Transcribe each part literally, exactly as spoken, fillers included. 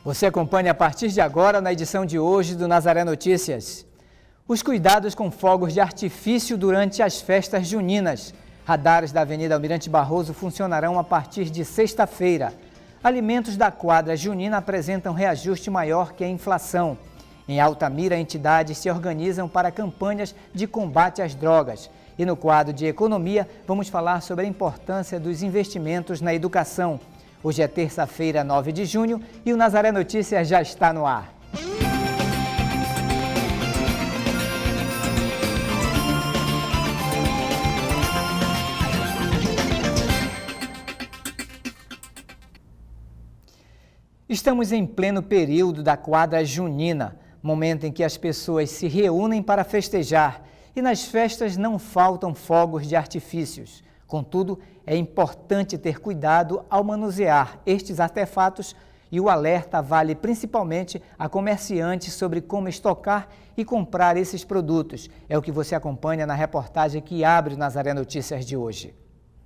Você acompanha a partir de agora na edição de hoje do Nazaré Notícias. Os cuidados com fogos de artifício durante as festas juninas. Radares da Avenida Almirante Barroso funcionarão a partir de sexta-feira. Alimentos da quadra junina apresentam reajuste maior que a inflação. Em Altamira, entidades se organizam para campanhas de combate às drogas. E no quadro de economia, vamos falar sobre a importância dos investimentos na educação. Hoje é terça-feira, nove de junho, e o Nazaré Notícias já está no ar. Estamos em pleno período da quadra junina, momento em que as pessoas se reúnem para festejar, e nas festas não faltam fogos de artifícios. Contudo, é importante ter cuidado ao manusear estes artefatos e o alerta vale principalmente a comerciantes sobre como estocar e comprar esses produtos. É o que você acompanha na reportagem que abre o Nazaré Notícias de hoje.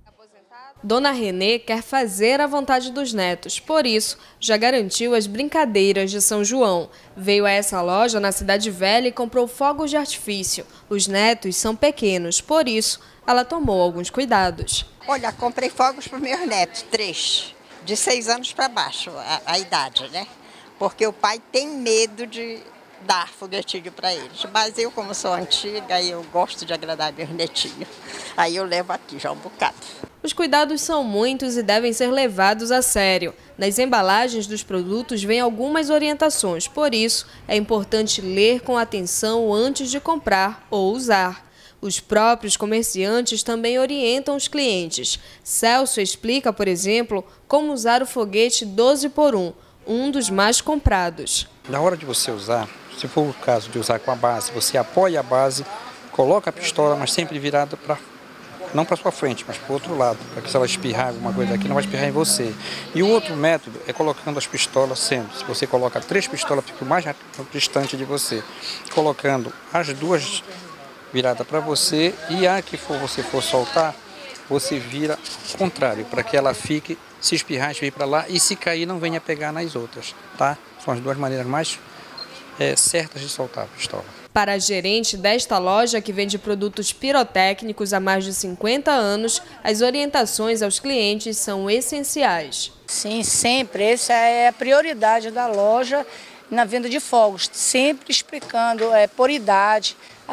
Dona Renê quer fazer a vontade dos netos, por isso já garantiu as brincadeiras de São João. Veio a essa loja na Cidade Velha e comprou fogos de artifício. Os netos são pequenos, por isso ela tomou alguns cuidados. Olha, comprei fogos para os meus netos, três, de seis anos para baixo, a, a idade, né? Porque o pai tem medo de dar foguetinho para eles. Mas eu, como sou antiga, eu gosto de agradar meus netinhos. Aí eu levo aqui já um bocado. Os cuidados são muitos e devem ser levados a sério. Nas embalagens dos produtos vêm algumas orientações, por isso é importante ler com atenção antes de comprar ou usar. Os próprios comerciantes também orientam os clientes. Celso explica, por exemplo, como usar o foguete doze por um, um dos mais comprados. Na hora de você usar, se for o caso de usar com a base, você apoia a base, coloca a pistola, mas sempre virada para, não para sua frente, mas para o outro lado, para que se ela espirrar alguma coisa aqui, não vai espirrar em você. E o outro método é colocando as pistolas sempre. Se você coloca três pistolas, fica o mais distante de você. Colocando as duas virada para você e a que for você for soltar, você vira ao contrário, para que ela fique, se espirrar, espirre para lá e se cair não venha pegar nas outras, tá? São as duas maneiras mais é, certas de soltar a pistola. Para a gerente desta loja, que vende produtos pirotécnicos há mais de cinquenta anos, as orientações aos clientes são essenciais. Sim, sempre. Essa é a prioridade da loja na venda de fogos, sempre explicando é, por idade.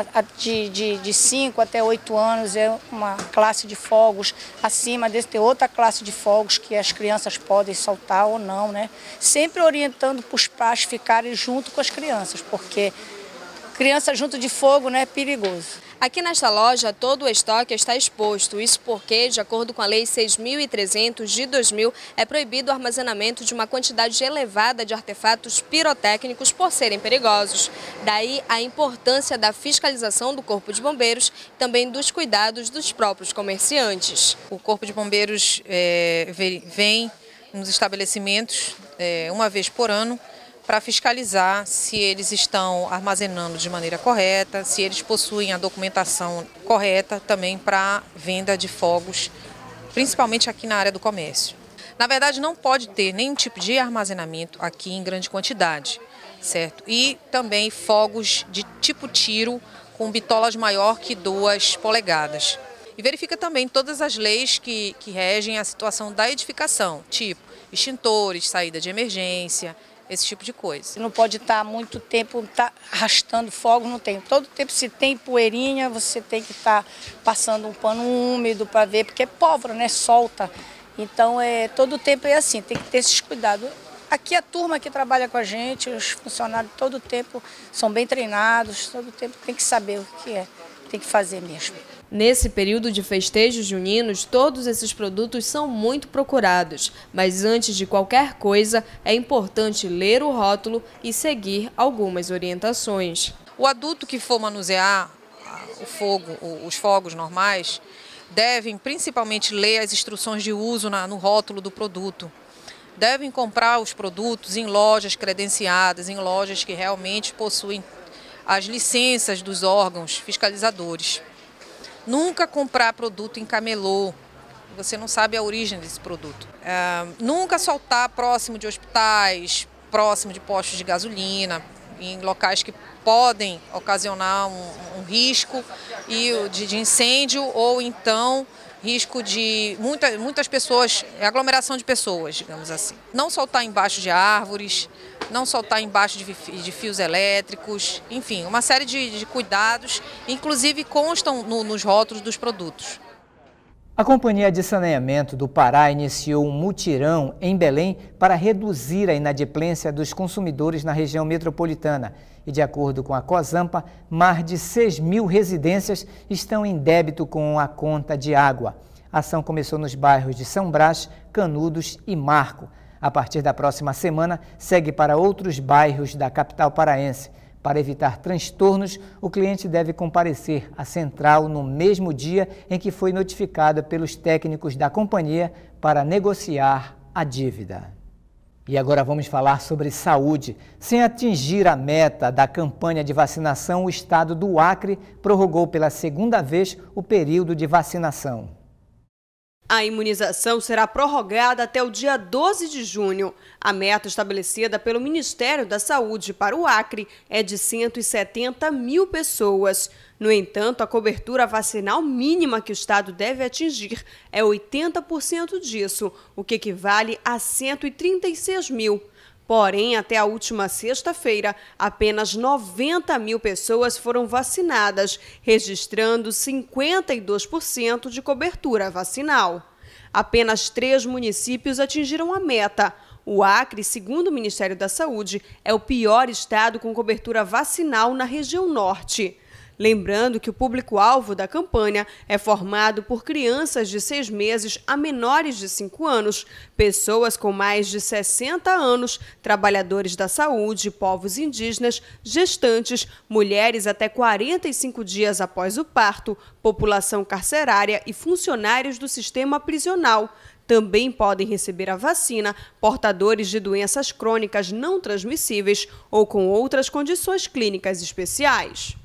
De cinco até oito anos é uma classe de fogos, acima desse tem outra classe de fogos que as crianças podem soltar ou não, né? Sempre orientando para os pais ficarem junto com as crianças, porque criança junto de fogo, né, é perigoso. Aqui nesta loja, todo o estoque está exposto. Isso porque, de acordo com a Lei seis mil e trezentos de dois mil, é proibido o armazenamento de uma quantidade elevada de artefatos pirotécnicos por serem perigosos. Daí a importância da fiscalização do Corpo de Bombeiros e também dos cuidados dos próprios comerciantes. O Corpo de Bombeiros é, vem nos estabelecimentos é, uma vez por ano para fiscalizar se eles estão armazenando de maneira correta, se eles possuem a documentação correta também para venda de fogos, principalmente aqui na área do comércio. Na verdade, não pode ter nenhum tipo de armazenamento aqui em grande quantidade, certo? E também fogos de tipo tiro com bitolas maior que duas polegadas. E verifica também todas as leis que, que regem a situação da edificação, tipo extintores, saída de emergência, esse tipo de coisa. Não pode estar muito tempo tá arrastando fogo, não tem. Todo tempo, se tem poeirinha, você tem que estar passando um pano úmido para ver, porque é pólvora, né? Solta. Então, é, todo tempo é assim, tem que ter esses cuidados. Aqui a turma que trabalha com a gente, os funcionários, todo tempo são bem treinados, todo tempo tem que saber o que é, tem que fazer mesmo. Nesse período de festejos juninos, todos esses produtos são muito procurados, mas antes de qualquer coisa, é importante ler o rótulo e seguir algumas orientações. O adulto que for manusear o fogo, os fogos normais, devem principalmente ler as instruções de uso no rótulo do produto. Devem comprar os produtos em lojas credenciadas, em lojas que realmente possuem as licenças dos órgãos fiscalizadores. Nunca comprar produto em camelô, você não sabe a origem desse produto. É, nunca soltar próximo de hospitais, próximo de postos de gasolina, em locais que podem ocasionar um, um risco e de, de incêndio ou então risco de muita, muitas pessoas, aglomeração de pessoas, digamos assim. Não soltar embaixo de árvores, não soltar embaixo de, de fios elétricos, enfim, uma série de, de cuidados, inclusive constam no, nos rótulos dos produtos. A Companhia de Saneamento do Pará iniciou um mutirão em Belém para reduzir a inadimplência dos consumidores na região metropolitana. E, de acordo com a COSAMPA, mais de seis mil residências estão em débito com a conta de água. A ação começou nos bairros de São Brás, Canudos e Marco. A partir da próxima semana, segue para outros bairros da capital paraense. Para evitar transtornos, o cliente deve comparecer à central no mesmo dia em que foi notificado pelos técnicos da companhia para negociar a dívida. E agora vamos falar sobre saúde. Sem atingir a meta da campanha de vacinação, o estado do Acre prorrogou pela segunda vez o período de vacinação. A imunização será prorrogada até o dia doze de junho. A meta estabelecida pelo Ministério da Saúde para o Acre é de cento e setenta mil pessoas. No entanto, a cobertura vacinal mínima que o estado deve atingir é oitenta por cento disso, o que equivale a cento e trinta e seis mil. Porém, até a última sexta-feira, apenas noventa mil pessoas foram vacinadas, registrando cinquenta e dois por cento de cobertura vacinal. Apenas três municípios atingiram a meta. O Acre, segundo o Ministério da Saúde, é o pior estado com cobertura vacinal na região norte. Lembrando que o público-alvo da campanha é formado por crianças de seis meses a menores de cinco anos, pessoas com mais de sessenta anos, trabalhadores da saúde, povos indígenas, gestantes, mulheres até quarenta e cinco dias após o parto, população carcerária e funcionários do sistema prisional. Também podem receber a vacina portadores de doenças crônicas não transmissíveis ou com outras condições clínicas especiais.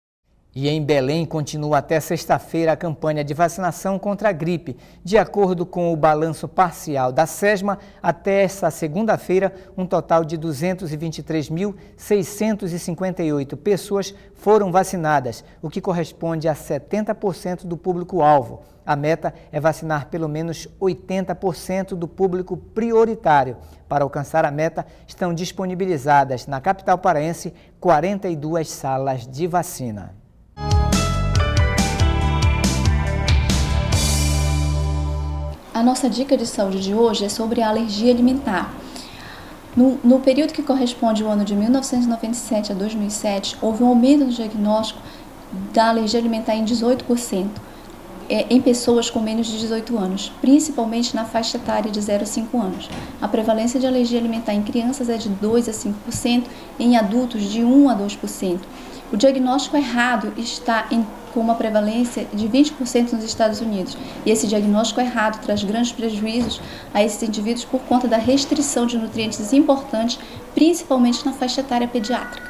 E em Belém continua até sexta-feira a campanha de vacinação contra a gripe. De acordo com o balanço parcial da SESMA, até esta segunda-feira, um total de duzentos e vinte e três mil, seiscentos e cinquenta e oito pessoas foram vacinadas, o que corresponde a setenta por cento do público-alvo. A meta é vacinar pelo menos oitenta por cento do público prioritário. Para alcançar a meta, estão disponibilizadas na capital paraense quarenta e duas salas de vacina. A nossa dica de saúde de hoje é sobre a alergia alimentar. No, no período que corresponde ao ano de mil novecentos e noventa e sete a dois mil e sete, houve um aumento no diagnóstico da alergia alimentar em dezoito por cento é, em pessoas com menos de dezoito anos, principalmente na faixa etária de zero a cinco anos. A prevalência de alergia alimentar em crianças é de dois a cinco por cento e em adultos de um a dois por cento. O diagnóstico errado está em, com uma prevalência de vinte por cento nos Estados Unidos. E esse diagnóstico errado traz grandes prejuízos a esses indivíduos por conta da restrição de nutrientes importantes, principalmente na faixa etária pediátrica.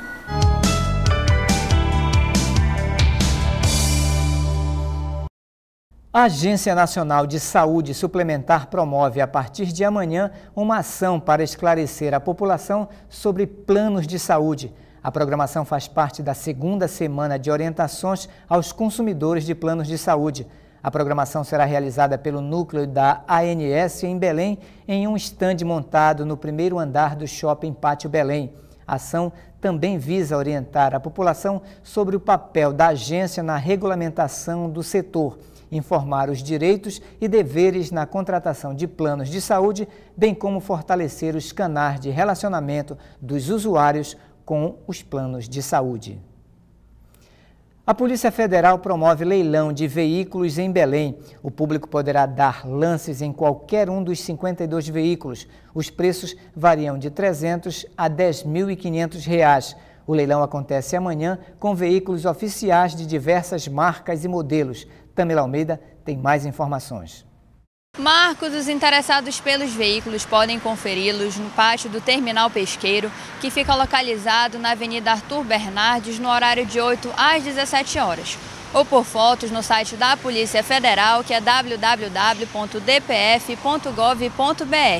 A Agência Nacional de Saúde Suplementar promove a partir de amanhã uma ação para esclarecer a população sobre planos de saúde. A programação faz parte da segunda semana de orientações aos consumidores de planos de saúde. A programação será realizada pelo núcleo da A N S em Belém, em um estande montado no primeiro andar do Shopping Pátio Belém. A ação também visa orientar a população sobre o papel da agência na regulamentação do setor, informar os direitos e deveres na contratação de planos de saúde, bem como fortalecer os canais de relacionamento dos usuários com os planos de saúde. A Polícia Federal promove leilão de veículos em Belém. O público poderá dar lances em qualquer um dos cinquenta e dois veículos. Os preços variam de trezentos a dez mil e quinhentos reais. O leilão acontece amanhã com veículos oficiais de diversas marcas e modelos. Tamila Almeida tem mais informações. Marcos, os interessados pelos veículos podem conferi-los no pátio do Terminal Pesqueiro, que fica localizado na Avenida Arthur Bernardes, no horário de oito às dezessete horas, ou por fotos no site da Polícia Federal, que é w w w ponto d p f ponto gov ponto b r.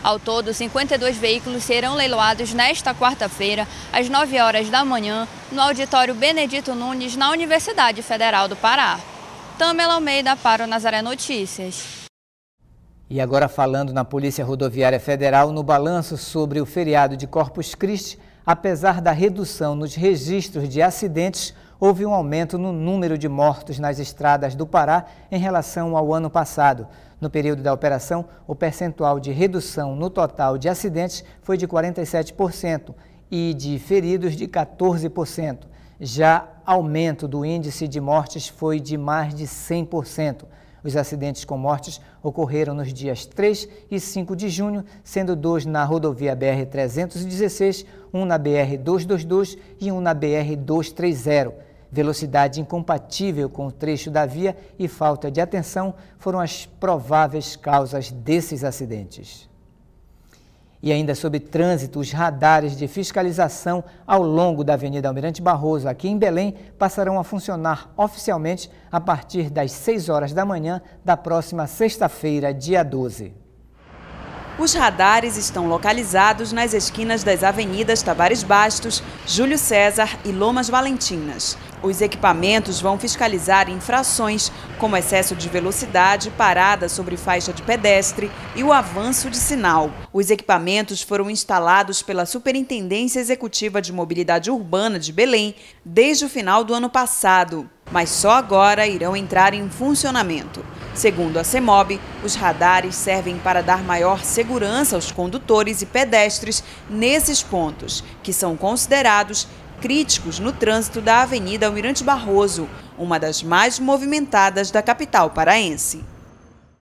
Ao todo, cinquenta e dois veículos serão leiloados nesta quarta-feira, às nove horas da manhã, no auditório Benedito Nunes, na Universidade Federal do Pará. Tamela Almeida para o Nazaré Notícias. E agora falando na Polícia Rodoviária Federal, no balanço sobre o feriado de Corpus Christi, apesar da redução nos registros de acidentes, houve um aumento no número de mortos nas estradas do Pará em relação ao ano passado. No período da operação, o percentual de redução no total de acidentes foi de quarenta e sete por cento e de feridos de quatorze por cento. Já aumento do índice de mortes foi de mais de cem por cento. Os acidentes com mortes ocorreram nos dias três e cinco de junho, sendo dois na rodovia B R trezentos e dezesseis, um na B R duzentos e vinte e dois e um na B R duzentos e trinta. Velocidade incompatível com o trecho da via e falta de atenção foram as prováveis causas desses acidentes. E ainda sobre trânsito, os radares de fiscalização ao longo da Avenida Almirante Barroso, aqui em Belém, passarão a funcionar oficialmente a partir das seis horas da manhã da próxima sexta-feira, dia doze. Os radares estão localizados nas esquinas das avenidas Tavares Bastos, Júlio César e Lomas Valentinas. Os equipamentos vão fiscalizar infrações como excesso de velocidade, parada sobre faixa de pedestre e o avanço de sinal. Os equipamentos foram instalados pela Superintendência Executiva de Mobilidade Urbana de Belém desde o final do ano passado, mas só agora irão entrar em funcionamento. Segundo a CEMOB, os radares servem para dar maior segurança aos condutores e pedestres nesses pontos, que são considerados críticos no trânsito da Avenida Almirante Barroso, uma das mais movimentadas da capital paraense.